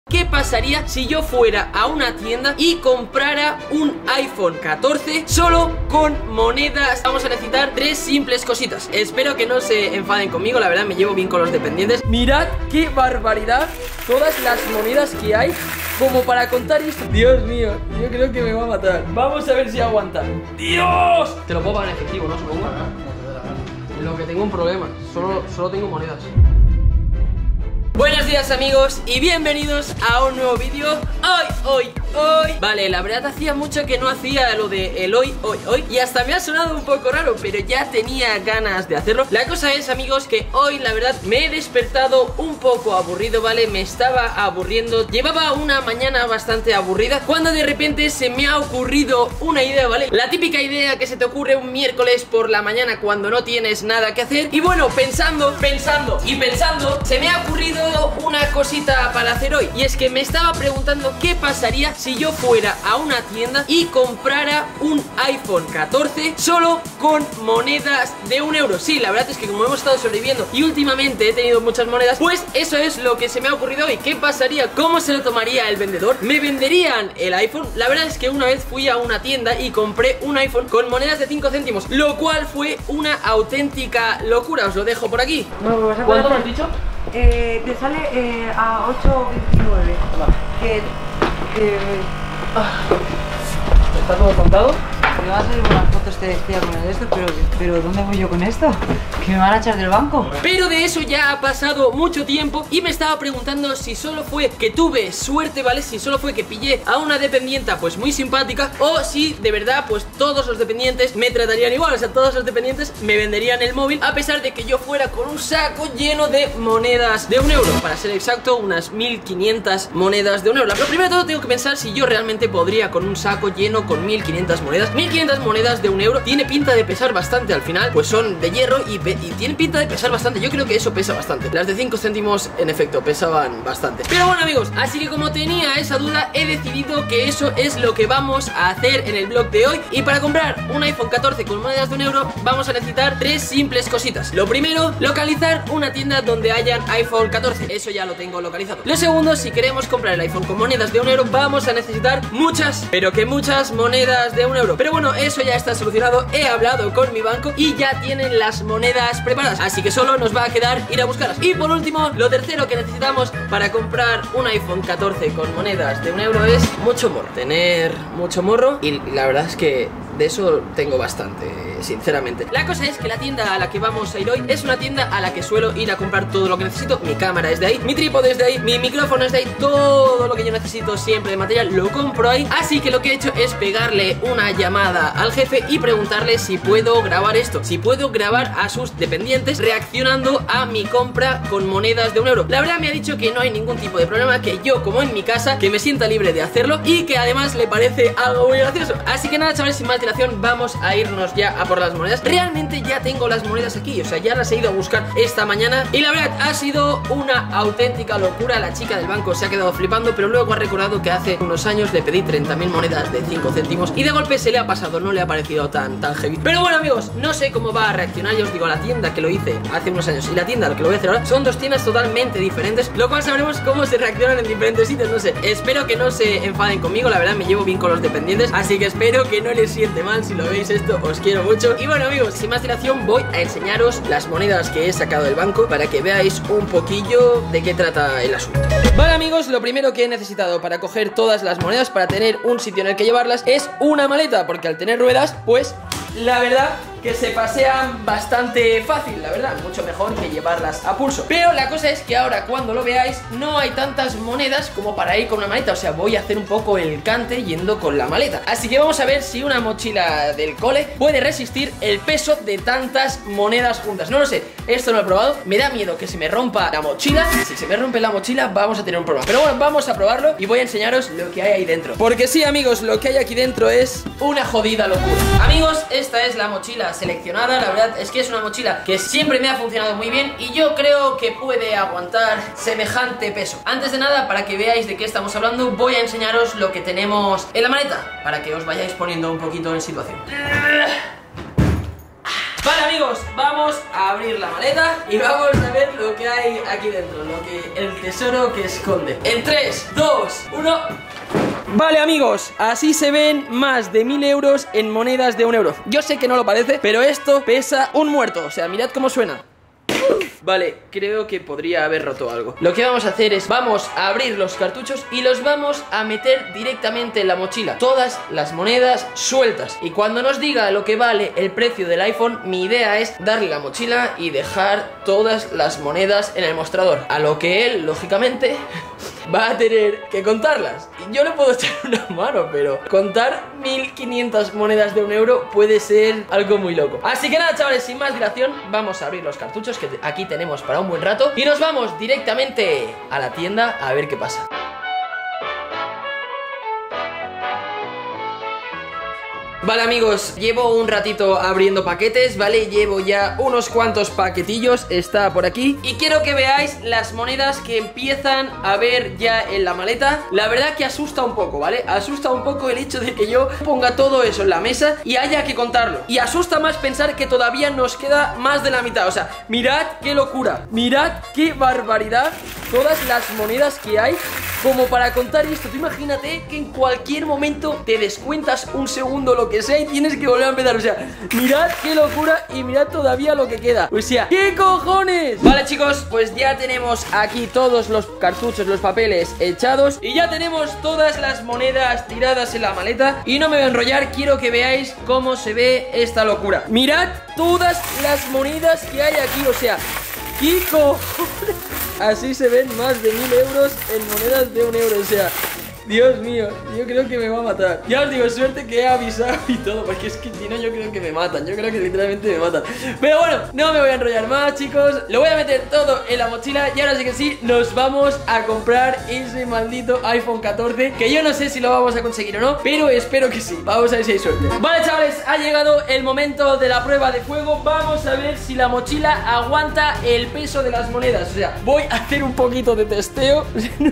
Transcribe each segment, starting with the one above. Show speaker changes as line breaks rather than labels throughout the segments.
¿Qué pasaría si yo fuera a una tienda y comprara un iPhone 14 solo con monedas? Vamos a necesitar 3 simples cositas. Espero que no se enfaden conmigo, la verdad me llevo bien con los dependientes. Mirad qué barbaridad, todas las monedas que hay como para contar esto. Dios mío, yo creo que me va a matar. Vamos a ver si aguanta. ¡Dios! Te lo puedo pagar en efectivo, ¿no? Supongo. Lo que tengo un problema, solo tengo monedas. Buenos días amigos y bienvenidos a un nuevo vídeo. Hoy. Vale, la verdad hacía mucho que no hacía lo de el hoy. Y hasta me ha sonado un poco raro, pero ya tenía ganas de hacerlo. La cosa es, amigos, que hoy la verdad me he despertado un poco aburrido, ¿vale? Me estaba aburriendo. Llevaba una mañana bastante aburrida cuando de repente se me ha ocurrido una idea, ¿vale? La típica idea que se te ocurre un miércoles por la mañana cuando no tienes nada que hacer. Y bueno, pensando, se me ha ocurrido una cosita para hacer hoy. Y es que me estaba preguntando qué pasaría si yo fuera a una tienda y comprara un iPhone 14 solo con monedas de 1 euro. Sí, la verdad es que como hemos estado sobreviviendo y últimamente he tenido muchas monedas, pues eso es lo que se me ha ocurrido hoy. ¿Qué pasaría? ¿Cómo se lo tomaría el vendedor? ¿Me venderían el iPhone? La verdad es que una vez fui a una tienda y compré un iPhone con monedas de 5 céntimos, lo cual fue una auténtica locura. Os lo dejo por aquí. ¿Cuánto me has dicho?
Te sale a 8,29.
¿Está todo contado?
Me vas a salir con las fotos te decía con el esto, pero ¿dónde voy yo con esto? ¿Que me van a echar del banco?
Pero de eso ya ha pasado mucho tiempo y me estaba preguntando si solo fue que tuve suerte, ¿vale? Si solo fue que pillé a una dependienta pues muy simpática, o si de verdad pues todos los dependientes me tratarían igual. O sea, todos los dependientes me venderían el móvil a pesar de que yo fuera con un saco lleno de monedas de 1 euro. Para ser exacto, unas 1500 monedas de 1 euro. Pero primero de todo tengo que pensar si yo realmente podría con un saco lleno con 1500 monedas. 1500 monedas de 1 euro tiene pinta de pesar bastante al final, pues son de hierro y tienen pinta de pesar bastante. Yo creo que eso pesa bastante. Las de 5 céntimos en efecto pesaban bastante. Pero bueno amigos, así que como tenía esa duda, he decidido que eso es lo que vamos a hacer en el vlog de hoy. Y para comprar un iPhone 14 con monedas de 1 euro vamos a necesitar 3 simples cositas. Lo primero, localizar una tienda donde hayan iPhone 14. Eso ya lo tengo localizado. Lo segundo, si queremos comprar el iPhone con monedas de 1 euro vamos a necesitar muchas, pero que muchas monedas de 1 euro. Pero bueno, eso ya está solucionado. He hablado con mi banco y ya tienen las monedas preparadas, así que solo nos va a quedar ir a buscarlas. Y por último, lo tercero que necesitamos para comprar un iPhone 14 con monedas de 1 euro es mucho morro. Tener mucho morro, y la verdad es que de eso tengo bastante, sinceramente. La cosa es que la tienda a la que vamos a ir hoy es una tienda a la que suelo ir a comprar todo lo que necesito. Mi cámara es de ahí, mi trípode es de ahí, mi micrófono es de ahí. Todo lo que yo necesito siempre de material lo compro ahí. Así que lo que he hecho es pegarle una llamada al jefe y preguntarle si puedo grabar esto, si puedo grabar a sus dependientes reaccionando a mi compra con monedas de 1 euro. La verdad me ha dicho que no hay ningún tipo de problema, que yo como en mi casa, que me sienta libre de hacerlo y que además le parece algo muy gracioso. Así que nada chavales, sin más dilación vamos a irnos ya a por las monedas. Realmente ya tengo las monedas aquí, o sea ya las he ido a buscar esta mañana y la verdad ha sido una auténtica locura. La chica del banco se ha quedado flipando, pero luego ha recordado que hace unos años le pedí 30.000 monedas de 5 céntimos y de golpe se le ha pasado, no le ha parecido tan heavy. Pero bueno amigos, no sé cómo va a reaccionar. Ya os digo, la tienda que lo hice hace unos años y la tienda a la que lo voy a hacer ahora son dos tiendas totalmente diferentes, lo cual sabremos cómo se reaccionan en diferentes sitios. No sé, espero que no se enfaden conmigo, la verdad me llevo bien con los dependientes, así que espero que no les siente mal si lo veis esto, os quiero mucho. Y bueno amigos, sin más dilación voy a enseñaros las monedas que he sacado del banco para que veáis un poquillo de qué trata el asunto. Vale amigos, lo primero que he necesitado para coger todas las monedas, para tener un sitio en el que llevarlas, es una maleta, porque al tener ruedas, pues la verdad que se pasean bastante fácil, la verdad, mucho mejor que llevarlas a pulso. Pero la cosa es que ahora cuando lo veáis no hay tantas monedas como para ir con una maleta, o sea, voy a hacer un poco el cante yendo con la maleta. Así que vamos a ver si una mochila del cole puede resistir el peso de tantas monedas juntas. No lo sé, esto no lo he probado, me da miedo que se me rompa la mochila. Si se me rompe la mochila vamos a tener un problema. Pero bueno, vamos a probarlo y voy a enseñaros lo que hay ahí dentro. Porque sí amigos, lo que hay aquí dentro es una jodida locura. Amigos, esta es la mochila seleccionada. La verdad es que es una mochila que siempre me ha funcionado muy bien y yo creo que puede aguantar semejante peso. Antes de nada, para que veáis de qué estamos hablando, voy a enseñaros lo que tenemos en la maleta, para que os vayáis poniendo un poquito en situación. Vale amigos, vamos a abrir la maleta y vamos a ver lo que hay aquí dentro, el tesoro que esconde. En 3, 2, 1... Vale amigos, así se ven más de 1000 euros en monedas de 1 euro. Yo sé que no lo parece, pero esto pesa un muerto, o sea, mirad cómo suena. Vale, creo que podría haber roto algo. Lo que vamos a hacer es, vamos a abrir los cartuchos y los vamos a meter directamente en la mochila. Todas las monedas sueltas. Y cuando nos diga lo que vale el precio del iPhone, mi idea es darle la mochila y dejar todas las monedas en el mostrador. A lo que él, lógicamente, va a tener que contarlas. Y yo le puedo echar una mano, pero contar 1500 monedas de 1 euro puede ser algo muy loco. Así que nada, chavales, sin más dilación, vamos a abrir los cartuchos que aquí tenemos para un buen rato y nos vamos directamente a la tienda a ver qué pasa. Vale amigos, llevo un ratito abriendo paquetes, ¿vale? Llevo ya unos cuantos paquetillos, está por aquí. Y quiero que veáis las monedas que empiezan a ver ya en la maleta. La verdad que asusta un poco, ¿vale? Asusta un poco el hecho de que yo ponga todo eso en la mesa y haya que contarlo. Y asusta más pensar que todavía nos queda más de la mitad. O sea, mirad qué locura, mirad qué barbaridad todas las monedas que hay como para contar esto. Tú imagínate que en cualquier momento te descuentas un segundo lo que sea y tienes que volver a empezar. O sea, mirad qué locura y mirad todavía lo que queda. O sea, ¿qué cojones? Vale chicos, pues ya tenemos aquí todos los cartuchos, los papeles echados y ya tenemos todas las monedas tiradas en la maleta. Y no me voy a enrollar, quiero que veáis cómo se ve esta locura. Mirad todas las monedas que hay aquí, o sea, ¿qué cojones? Así se ven más de 1000 euros en monedas de 1 euro, o sea, Dios mío, yo creo que me va a matar. Ya os digo, suerte que he avisado y todo, porque es que si no yo creo que me matan. Yo creo que literalmente me matan. Pero bueno, no me voy a enrollar más, chicos. Lo voy a meter todo en la mochila y ahora sí que sí, nos vamos a comprar ese maldito iPhone 14, que yo no sé si lo vamos a conseguir o no, pero espero que sí. Vamos a ver si hay suerte. Vale, chavales, ha llegado el momento de la prueba de fuego. Vamos a ver si la mochila aguanta el peso de las monedas. O sea, voy a hacer un poquito de testeo.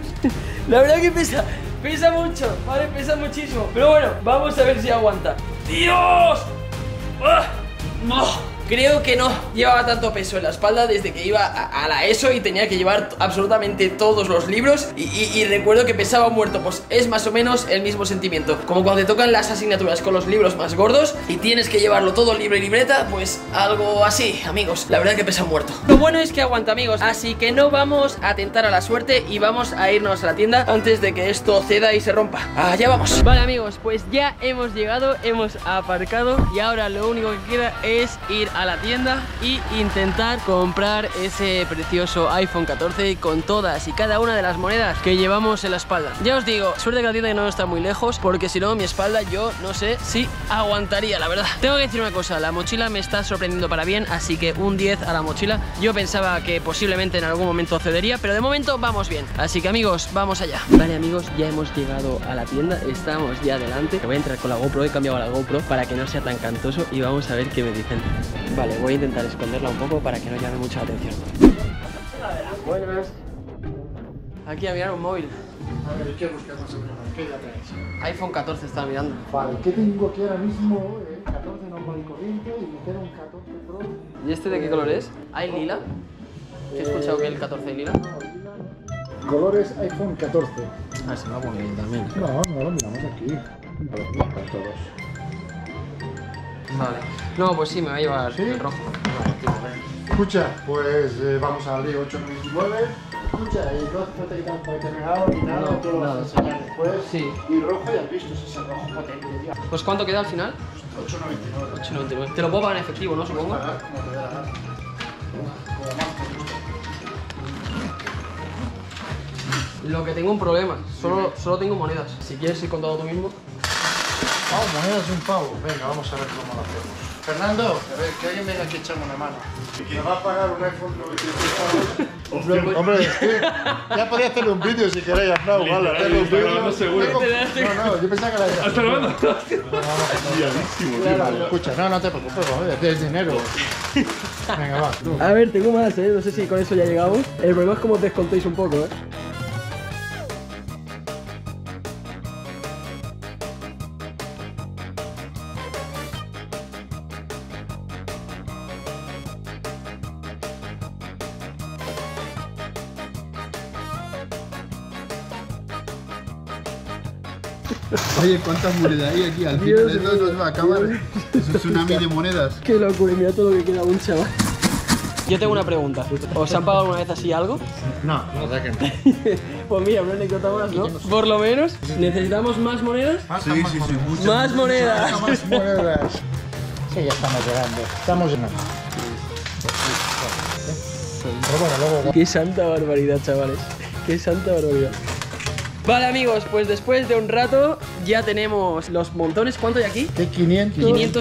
La verdad que pesa mucho, vale, pesa muchísimo. Pero bueno, vamos a ver si aguanta. ¡Dios! ¡Ah! ¡No! Creo que no llevaba tanto peso en la espalda desde que iba a la ESO y tenía que llevar absolutamente todos los libros y recuerdo que pesaba muerto. Pues es más o menos el mismo sentimiento, como cuando te tocan las asignaturas con los libros más gordos y tienes que llevarlo todo libro y libreta, pues algo así, amigos. La verdad que pesa muerto. Lo bueno es que aguanta, amigos, así que no vamos a tentar a la suerte y vamos a irnos a la tienda antes de que esto ceda y se rompa. Allá vamos. Vale, amigos, pues ya hemos llegado, hemos aparcado y ahora lo único que queda es ir a la tienda y intentar comprar ese precioso iPhone 14 con todas y cada una de las monedas que llevamos en la espalda. Ya os digo, suerte que la tienda no está muy lejos, porque si no mi espalda yo no sé si aguantaría, la verdad. Tengo que decir una cosa, la mochila me está sorprendiendo para bien, así que un 10 a la mochila. Yo pensaba que posiblemente en algún momento cedería, pero de momento vamos bien. Así que amigos, vamos allá. Vale amigos, ya hemos llegado a la tienda, estamos ya adelante. Voy a entrar con la GoPro, he cambiado la GoPro para que no sea tan cantoso y vamos a ver qué me dicen. Vale, voy a intentar esconderla un poco para que no llame mucho la atención. Buenas. Aquí a mirar un móvil.
A ver, ¿qué buscas más o menos? ¿Qué ya traes?
iPhone 14 estaba mirando.
Vale, ¿qué tengo aquí ahora mismo? 14 normal y corriente y meter un 14 Pro.
¿Y este de qué color es? ¿Hay lila? ¿He escuchado que el 14 hay lila?
Colores iPhone 14.
Ah, se me va a poner también.
No, lo miramos aquí. A ver, para todos.
Vale. No, pues sí, me va a llevar el rojo.
Escucha, pues vamos a abrir 899. Escucha, y no te quitamos para que regalo ni nada,
No,
tú lo vas a enseñar después.
Sí.
Y rojo ya has visto, ese es el rojo potente, tío.
Pues ¿cuánto queda al final?
899.
8,99. Te lo puedo pagar en efectivo, ¿no? Supongo.
Pagar como te dé la gana. Como más por gusto.
Lo que tengo un problema, solo tengo monedas. Si quieres ir contando tú mismo.
Vamos, monedas de un pavo. Venga, vamos a ver cómo lo hacemos. Fernando, a ver, que alguien venga aquí a echarme una mano. ¿Me va a pagar un iPhone 900 Hombre, es que ya podía hacerle un vídeo si queréis. No, vale, hacerle un vídeo. No, yo pensaba que era ya.
¿Hasta grabando?
Claro, escucha, no te preocupes, joder, tienes dinero. Venga, va, tú.
A ver, tengo más, no sé si con eso ya llegamos. El problema es como os descontéis un poco,
Oye, ¿cuántas monedas hay aquí? Al final esto nos va a acabar. Es un tsunami de monedas.
Qué locura, mira todo lo que queda un chaval. Yo tengo una pregunta. ¿Os han pagado alguna vez así algo?
No, la verdad que no.
Pues mira, una anécdota más, ¿no? Por lo menos. ¿Necesitamos más monedas?
Sí, muchas.
¡Más monedas!
Más monedas. Sí, ya estamos llegando. Estamos llegando. Pero bueno, luego...
Qué santa barbaridad, chavales. Qué santa barbaridad. Vale, amigos, pues después de un rato ya tenemos los montones. ¿Cuánto hay aquí?
De 500
euros.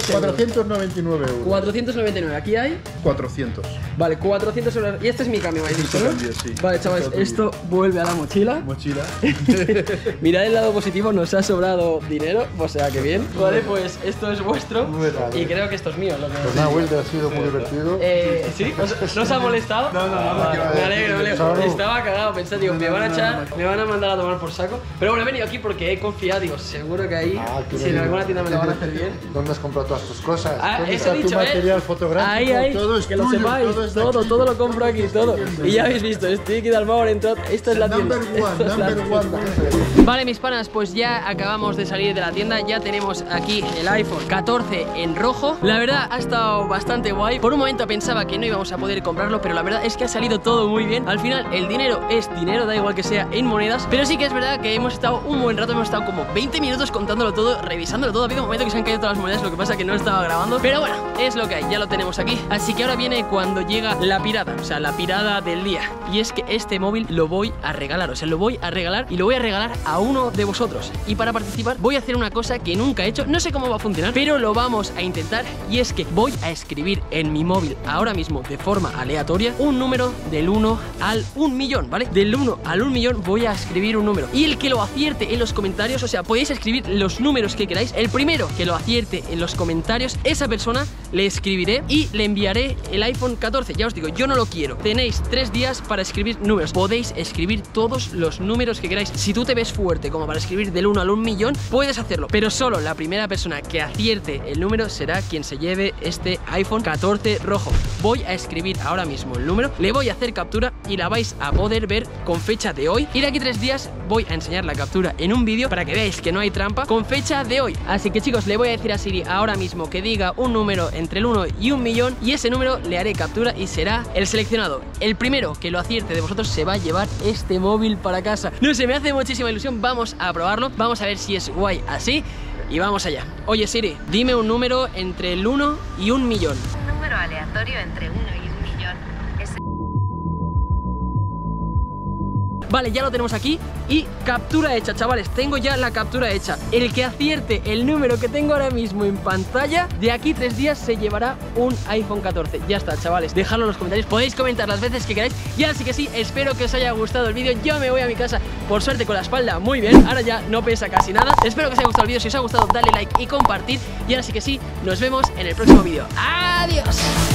499 euros.
499. Aquí hay...
400.
Vale, 400 euros. Y este es mi cambio, ¿me habéis dicho, no?
Cambio, sí.
Vale, chavales, esto vuelve a la mochila.
Mochila.
Mirad el lado positivo, nos ha sobrado dinero, o sea que bien. Vale, pues esto es vuestro. Y creo que esto es mío. Lo que...
Pues nada, Wilde, ha sido muy divertido.
¿Sí? ¿No os ha molestado?
No.
Vale, me alegro, me alegro.
Salud.
Estaba cagado, pensé, digo, me van a echar, me van a mandar a tomar por saco. Pero bueno, he venido aquí porque he confiado, digo, seguro que ahí, si en alguna tienda me lo van a hacer bien.
¿Dónde has comprado todas tus cosas? ¿Dónde
Eso
está
he
tu
dicho,
material fotográfico?
Ahí,
todo es
que lo
tuyo,
sepáis,
todo es de aquí.
todo lo compro aquí, todo. Y ya habéis visto, estoy aquí de Almagor, entrad, esta es la tienda.
Number one,
Esta es la
number
tienda.
one.
Vale, mis panas, pues ya acabamos de salir de la tienda. Ya tenemos aquí el iPhone 14 en rojo. La verdad ha estado bastante guay. Por un momento pensaba que no íbamos a poder comprarlo, pero la verdad es que ha salido todo muy bien. Al final el dinero es dinero, da igual que sea en monedas. Pero sí que es verdad que hemos estado un buen rato, hemos estado como 20 minutos contándolo todo, revisándolo todo. Ha habido un momento que se han caído todas las monedas, lo que pasa que no estaba grabando. Pero bueno, es lo que hay, ya lo tenemos aquí. Así que ahora viene cuando llega la pirada, o sea, la pirada del día. Y es que este móvil lo voy a regalar, o sea, lo voy a regalar y lo voy a regalar a uno de vosotros. Y para participar voy a hacer una cosa que nunca he hecho, no sé cómo va a funcionar, pero lo vamos a intentar. Y es que voy a escribir en mi móvil ahora mismo de forma aleatoria un número del 1 al 1 millón, ¿vale? Del 1 al 1 millón voy a escribir un número. Y el que lo acierte en los comentarios, o sea, podéis escribir los números que queráis. El primero que lo acierte en los comentarios, esa persona le escribiré y le enviaré el iPhone 14. Ya os digo, yo no lo quiero. Tenéis 3 días para escribir números. Podéis escribir todos los números que queráis. Si tú te ves fuerte como para escribir del 1 al 1 millón, puedes hacerlo. Pero solo la primera persona que acierte el número será quien se lleve este iPhone 14 rojo. Voy a escribir ahora mismo el número, le voy a hacer captura y la vais a poder ver con fecha de hoy. Y de aquí 3 días voy a enseñar la captura en un vídeo para que veáis que no hay trampa con fecha de hoy. Así que chicos, le voy a decir a Siri ahora mismo que diga un número entre el 1 y 1 millón y ese número le haré captura y será el seleccionado. El primero que lo acierte de vosotros se va a llevar este móvil para casa. No sé, me hace muchísima ilusión. Vamos a probarlo, vamos a ver si es guay así y vamos allá. Oye Siri, dime un número entre el 1 y 1 millón.
Un número aleatorio entre 1 y 1 millón es...
Vale, ya lo tenemos aquí y captura hecha, chavales, tengo ya la captura hecha. El que acierte el número que tengo ahora mismo en pantalla, de aquí 3 días se llevará un iPhone 14. Ya está, chavales, dejadlo en los comentarios, podéis comentar las veces que queráis. Y ahora sí que sí, espero que os haya gustado el vídeo. Yo me voy a mi casa, por suerte con la espalda muy bien, ahora ya no pesa casi nada. Espero que os haya gustado el vídeo, si os ha gustado dale like y compartir. Y ahora sí que sí, nos vemos en el próximo vídeo. ¡Adiós!